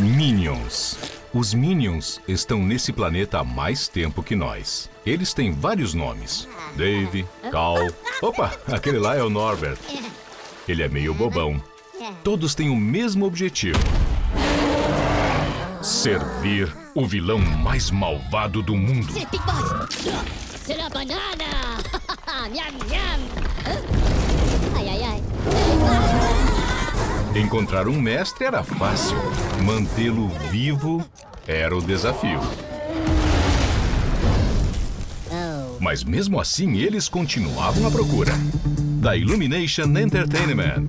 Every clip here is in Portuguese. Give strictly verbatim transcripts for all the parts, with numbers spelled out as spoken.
Minions. Os Minions estão nesse planeta há mais tempo que nós. Eles têm vários nomes. Dave, Cal... Opa, aquele lá é o Norbert. Ele é meio bobão. Todos têm o mesmo objetivo. Servir o vilão mais malvado do mundo. C'est Big Boss. C'est la banana. Miam, miam. Ai, ai, ai. Encontrar um mestre era fácil. Mantê-lo vivo era o desafio. Mas mesmo assim, eles continuavam à procura. Da Illumination Entertainment.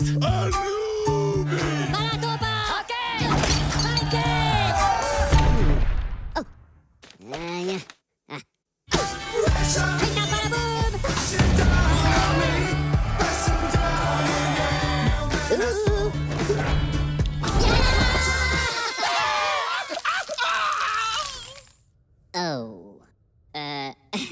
Oh. Uh...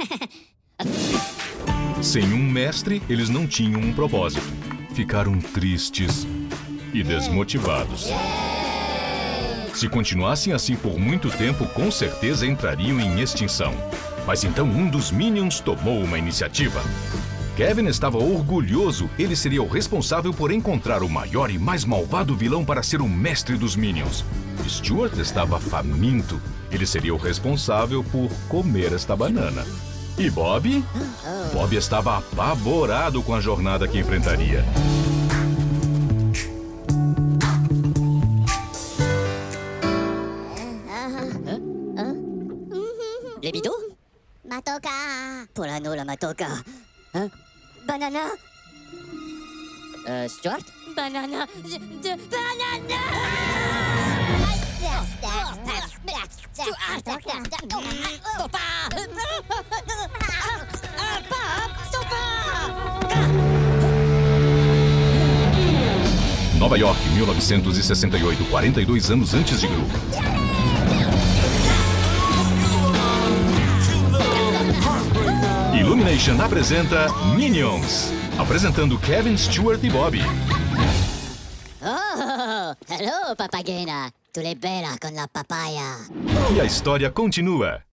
Sem um mestre, eles não tinham um propósito. Ficaram tristes e desmotivados. Se continuassem assim por muito tempo, com certeza entrariam em extinção. Mas então um dos Minions tomou uma iniciativa. Kevin estava orgulhoso. Ele seria o responsável por encontrar o maior e mais malvado vilão para ser o mestre dos Minions. Stuart estava faminto. Ele seria o responsável por comer esta banana. E Bob? Bob estava apavorado com a jornada que enfrentaria. Les bidous? Matoka. Polano la Matoka. Hein? Banana? Euh, Stuart? Banana. Je, je, banana! Stuart! Stop pas! Stop pas! Nova York, mil novecentos e sessenta e oito, quarenta e dois anos antes de Gru. Illumination apresenta Minions, apresentando Kevin, Stuart e Bob. Oh, hello, papagena. Tu l'es bella con la papaya. E a história continua.